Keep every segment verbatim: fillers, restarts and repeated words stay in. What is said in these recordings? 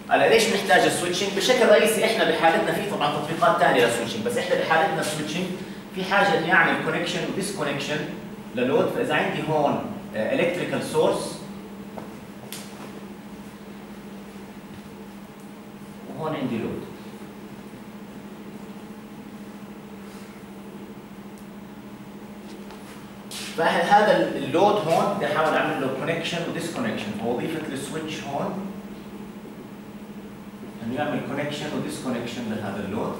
هلا ليش بنحتاج السويتشنج؟ بشكل رئيسي احنا بحالتنا في طبعا تطبيقات ثانيه للسويتشنج، بس احنا بحالتنا السويتشنج في حاجه اني اعمل كونكشن وديسكونكشن للود. فاذا عندي هون الكتريكال سورس وهون عندي لود، فهذا اللود هون بدي احاول اعمل له كونكشن وديسكونكشن، فوظيفه السويتش هون انه يعمل كونكشن وديسكونكشن لهذا اللود.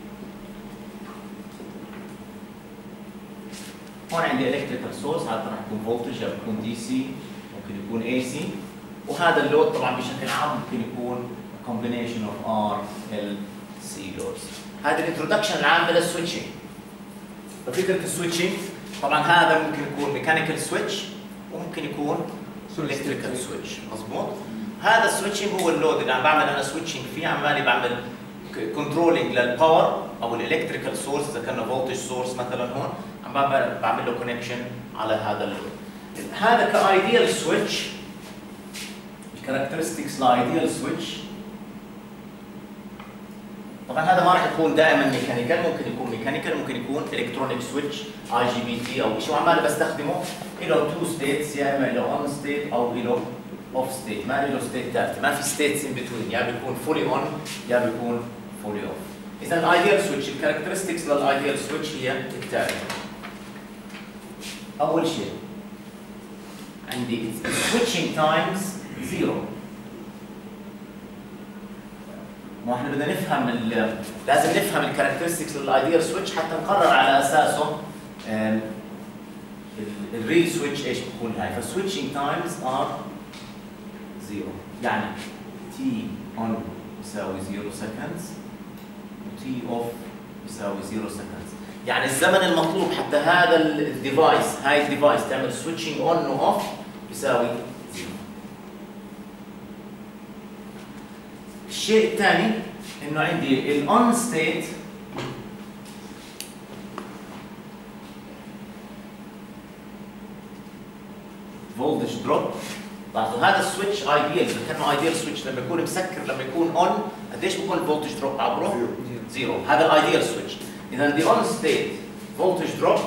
هون عندي الكتريكال سورس، هذا راح يكون فولتج او يكون دي سي، ممكن يكون اي سي، وهذا اللود طبعا بشكل عام ممكن يكون combination of R L C loads. هذا الانترودكشن العام للسويتشنج. ففكره السويتشنج طبعا هذا ممكن يكون ميكانيكال سويتش وممكن يكون الكتريكال سويتش، مضبوط؟ هذا السويتشنج هو اللود اللي عم بعمل انا سويتشنج فيه، عمالي بعمل كنترولينج للباور او الالكتريكال سورس، اذا كان فولتج سورس مثلا هون عم بعمل بعمل له كونكشن على هذا اللود. هذا كايديال سويتش، الكاركترستكس لايديال سويتش. طبعا هذا ما راح يكون دائما ميكانيكال، ممكن يكون ميكانيكال، ممكن يكون الكترونيك سويتش اي جي بي تي او شيء، وعمال بستخدمه له تو ستيتس، يا اما له اون ستيت او له اوف ستيت، ما له ستيت ثالثه، ما في ستيتس ان بتوين، يا بيكون فولي اون يا بيكون فولي اوف. اذا الايديال سويتش، الكاركترستكس للايديال سويتش هي التاليه. اول شيء عندي switching times زيرو. ما احنا بدنا نفهم لازم نفهم الكاركترستكس للايديال سويتش حتى نقرر على اساسه الريل سويتش ايش بتكون هاي. فالسويتشنج تايمز ار زيرو، يعني تي اون يساوي زيرو سكندز وتي اوف يساوي زيرو سكندز. يعني الزمن المطلوب حتى هذا الديفايس، هاي الديفايس تعمل سويتشنج اون واوف يساوي زيرو. الشيء الثاني انه عندي الاون ستيت فولتج دروب. لاحظوا هذا السويتش ايديال، اذا كان ايديال سويتش لما يكون مسكر لما يكون اون قديش بيكون الفولتج دروب عبره؟ زيرو. هذا الايديال سويتش. اذا the on state voltage drop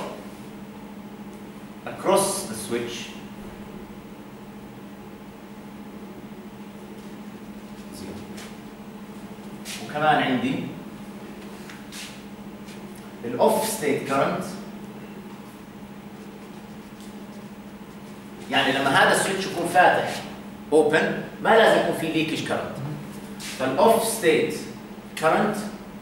across the switch زيرو. وكمان عندي الاوف ستيت كرنت، يعني لما هذا السويتش يكون فاتح اوبن ما لازم يكون في ليكج كرنت. فالاوف ستيت كرنت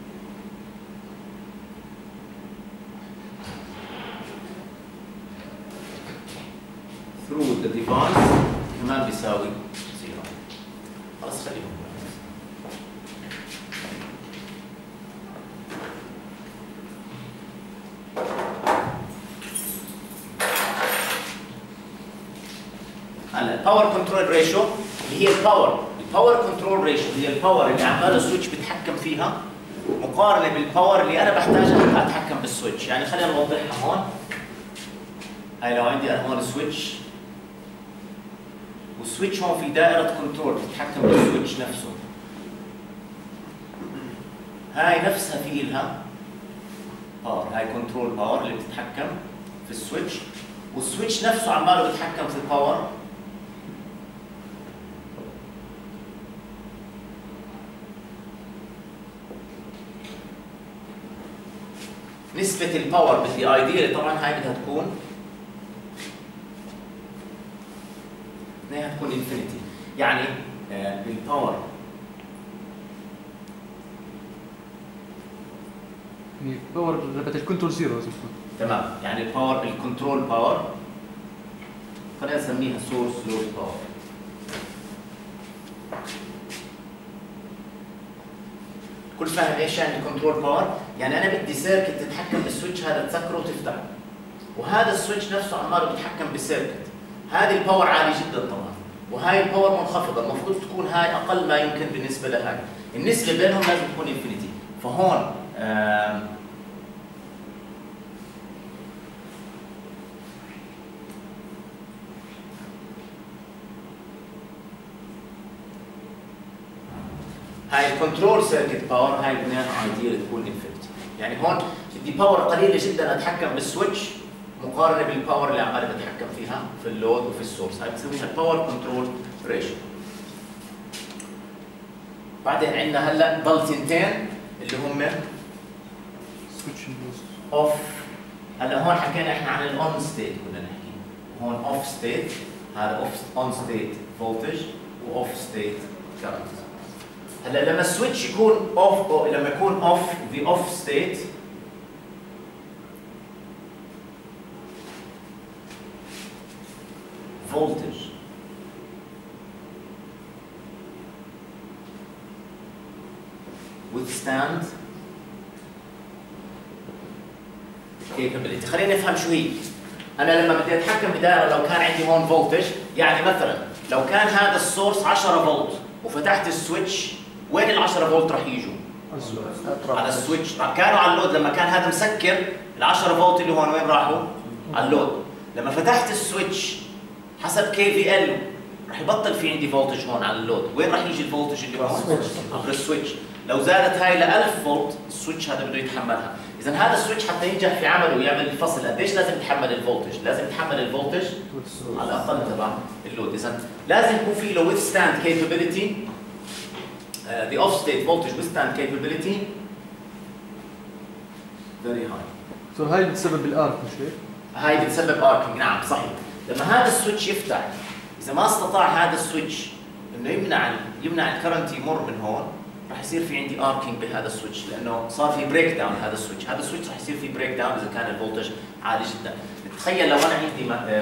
through the device كمان بيساوي زيرو. خلاص خليهم. هلا الباور كنترول ريشيو اللي هي الباور، الباور كنترول ريشيو هي الباور اللي عمال السويتش بيتحكم فيها مقارنه بالباور اللي انا بحتاجها حتى اتحكم بالسويتش. يعني خلينا نوضحها هون. هاي لو عندي انا هون سويتش، والسويتش هون في دائرة كنترول بتتحكم بالسويتش نفسه. هاي نفسها في لها باور، هاي كنترول باور اللي بتتحكم في السويتش، والسويتش نفسه عماله بيتحكم في الباور. نسبة الباور بدي ايديالي طبعا هاي بدها تكون هتكون انفينيتي، يعني آه الباور يعني باور ربط الكنترول زيرو لازم تكون تمام. يعني الباور الكنترول باور خلينا نسميها سورس لود باور. كل فاهم ايش يعني كنترول باور؟ يعني انا بدي سيركت تتحكم بالسويتش هذا تسكره وتفتحه، وهذا السويتش نفسه عماله بيتحكم بالسيركت. هذه الباور عالي جدا طبعا، وهاي الباور منخفضه، المفروض تكون هاي اقل ما يمكن بالنسبه لهاي. النسبه بينهم لازم تكون انفينيتي. فهون هاي الكنترول سيركت باور هاي بناء ايديال تكون انفينيتي. يعني هون بدي باور قليله جدا اتحكم بالسويتش مقارنه بالباور اللي عمالي بتحكم فيها في اللود وفي السورس، هاي بنسميها الباور كنترول ريشيو. بعدين عندنا هلا ضل تنتين اللي هم سويتش اوف. هلا هون حكينا احنا عن الاون ستيت كنا نحكي، هون اوف ستيت، هذا اوف اون ستيت فولتج واوف ستيت كرنت. هلا لما السويتش يكون اوف أو لما يكون اوف في اوف ستيت فولتج withstand capability. خلينا نفهم شو هي. انا لما بدي اتحكم بدائره، لو كان عندي هون فولتج، يعني مثلا لو كان هذا السورس عشرة فولت وفتحت السويتش، وين ال عشرة فولت راح يجوا؟ على السويتش. كانوا على اللود، لما كان هذا مسكر ال عشرة فولت اللي هون وين راحوا؟ على اللود. لما فتحت السويتش حسب كي في ال راح يبطل في عندي فولتج هون على اللود، وين راح يجي الفولتج اللي هون؟ عبر السويتش. لو زادت هاي ل ألف فولت السويتش هذا بده يتحملها. اذا هذا السويتش حتى ينجح في عمله ويعمل الفصل قديش لازم يتحمل الفولتج؟ لازم يتحمل الفولتج على الاقل تبع اللود. اذا لازم يكون في له withstand capability uh, the off state voltage withstand capability very high. سو هاي بتسبب الارك مش هيك؟ هاي بتسبب اركينج، نعم صحيح. لما هذا السويتش يفتح، اذا ما استطاع هذا السويتش انه يمنع يمنع الكرنت يمر من هون، راح يصير في عندي اركينج بهذا السويتش، لانه صار في بريك داون هذا السويتش، هذا السويتش راح يصير في بريك داون اذا كان الفولتج عالي جدا. تخيل لو انا عندي ما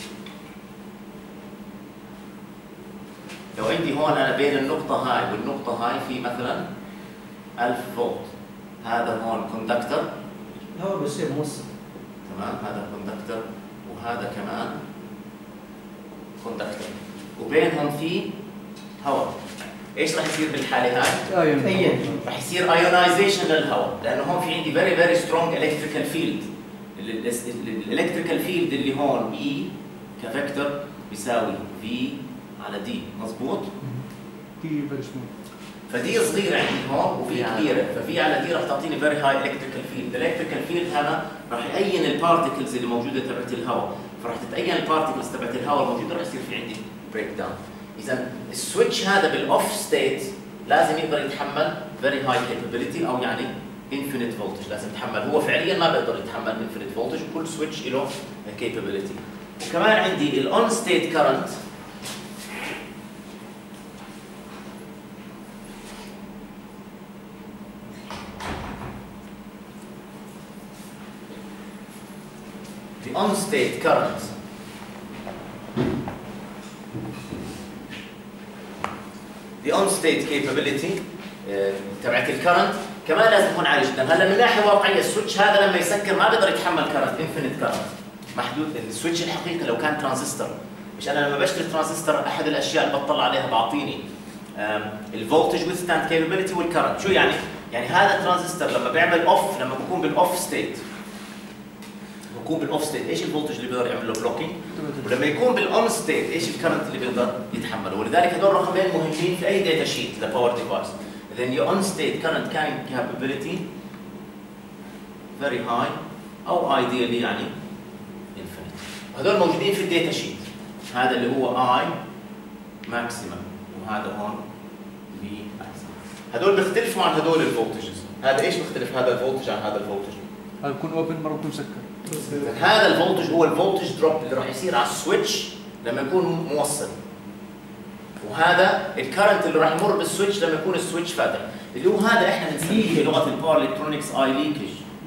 لو عندي هون انا بين النقطة هاي والنقطة هاي في مثلا ألف فولت، هذا هون كوندكتر، الهواء بيصير موصل، تمام، هذا كوندكتر وهذا كمان كوندكتر، وبينهم في هواء. ايش راح يصير بالحاله هاي؟ ايون ايون راح يصير ايونايزيشن للهواء، لانه هون في عندي فيري فيري سترونج الكتريكال فيلد. الالكتريكال فيلد اللي هون اي كفيكتور بيساوي في على دي، مضبوط؟ دي فيري سمول. فدي صغيره عندي هون وفي كبيره، ففي على دي راح تعطيني فيري هاي الكتريكال فيلد. الالكتريكال فيلد هذا راح يعين البارتكلز اللي موجوده تبعت الهواء، فراح تتعين البارتكلز تبعت الهواء الموجوده، راح يصير في عندي بريك داون. اذا السويتش هذا بالاوف ستيت لازم يقدر يتحمل فيري هاي كابابيلتي، او يعني انفينيت فولتج لازم يتحمل. هو فعليا ما بيقدر يتحمل انفينيت فولتج، وكل سويتش له كابابيلتي. وكمان عندي الاون ستيت كرنت، the on state current the on state capability تبعت الكرنت كمان لازم يكون عالي جدا. هلا من ناحيه واقعيه السويتش هذا لما يسكر ما بيقدر يتحمل كرنت انفينيت كرنت، محدود. السويتش الحقيقي لو كان ترانزستور، مش انا لما بشتري ترانزستور احد الاشياء اللي بطلع عليها بعطيني الفولتج ويث كابابيلتي والكرنت. شو يعني؟ يعني هذا الترانزستور لما بيعمل اوف، لما بكون بالاوف ستيت بكون بالاوف ستيت ايش الفولتج اللي بيقدر يعمل له بلوكينج، ولما يكون بالاون ستيت ايش الكرنت اللي بيقدر يتحمله. ولذلك هذول رقمين مهمين في اي داتا شيت لباور ديفايس. then your on state current carrying capability very high او ideally يعني infinite. وهذول موجودين في الداتا شيت. هذا اللي هو I maximum وهذا هون V maximum. هذول بيختلفوا عن هذول الفولتجز. هذا ايش بيختلف هذا الفولتج عن هذا الفولتج؟ هذا بيكون اوبن مره بيكون مسكر. هذا الفولتج هو الفولتج دروب اللي راح يصير على السويتش لما يكون موصل، وهذا الكرنت اللي راح يمر بالسويتش لما يكون السويتش فاتح، اللي هو هذا احنا بنسميه بلغه الباور الكترونكس اي ليكج،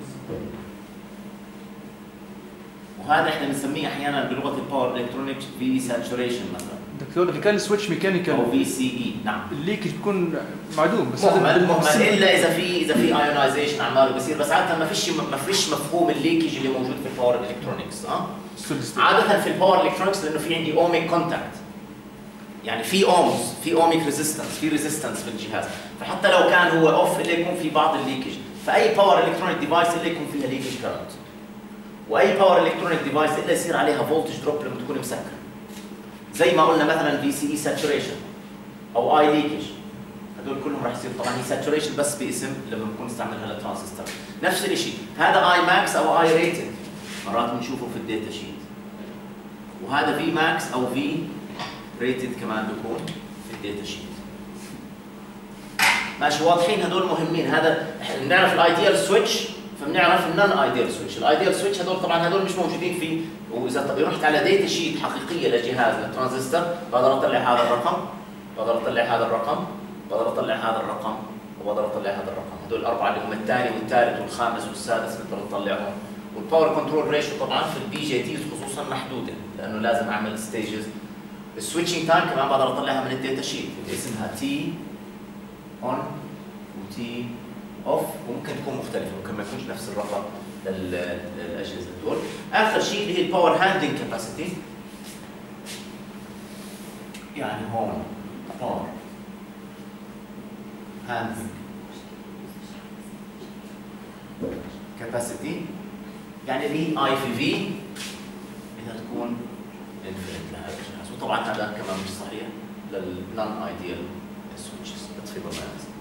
وهذا احنا بنسميه احيانا بلغه الباور الكترونكس في ساتوريشن مثلا. دكتور اذا كان السويتش ميكانيكال او في سي اي، نعم الليكج بيكون معدوم، بس مهمل مهمل الا اذا في اذا في ايونايزيشن عماله بصير، بس عاده ما فيش ما فيش مفهوم الليكج اللي موجود في الباور الكترونكس. اه عاده في الباور الكترونكس لانه في عندي اوميك كونتاكت، يعني في اومز، في اوميك ريزيستنس، في ريزيستنس في الجهاز، فحتى لو كان هو اوف اللي يكون في بعض الليكج. فاي باور الكترونيك ديفايس اللي يكون فيها ليكج كرنت، واي باور الكترونيك ديفايس اللي يصير عليها فولتج دروب لما تكون مسكره، زي ما قلنا مثلا في سي اي ساتوريشن او اي ليكج، هدول كلهم راح يصير طبعا هي ساتوريشن بس باسم لما بنكون نستعملها للترانزستور. نفس الشيء هذا اي ماكس او اي ريتد مرات بنشوفه في الداتا شيت، وهذا في ماكس او في ريتد كمان بيكون في الداتا شيت. ماشي واضحين؟ هدول مهمين. هذا بنعرف الايديال سويتش فبنعرف النون ايديال سويتش. الايديال سويتش هدول طبعا هدول مش موجودين في، واذا رحت على داتا شيت حقيقيه لجهاز للترانزستور بقدر اطلع هذا الرقم، بقدر اطلع هذا الرقم، بقدر اطلع هذا الرقم، وبقدر اطلع هذا الرقم. هدول الاربعه اللي هم الثاني والثالث والخامس والسادس بقدر اطلعهم. والباور كنترول ريشيو طبعا في البي جي تيز خصوصا محدوده لانه لازم اعمل ستيجز. السويتشنج تايم كمان بقدر اطلعها من الداتا شيت اللي اسمها تي اون وتي اوف، وممكن تكون مختلفه، ممكن ما يكونش نفس الرقم للاجهزه دول. اخر شيء اللي هي الباور هاندلنج كاباسيتي، يعني هون باور هاندلنج كاباسيتي يعني اللي هي اي في في بدها تكون انفينيت لهذا الجهاز. وطبعا هذا كمان مش صحيح للنون ايديال سويتشز.